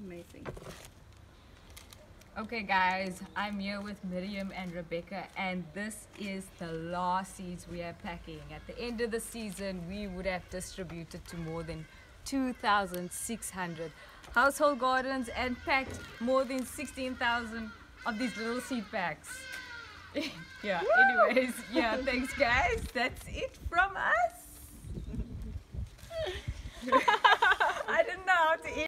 Amazing. Okay guys, I'm here with Miriam and Rebecca, and this is the last seeds we are packing. At the end of the season, we would have distributed to more than 2,600 household gardens and packed more than 16,000 of these little seed packs. Yeah, anyways, yeah, thanks guys. That's it from us. I didn't know how to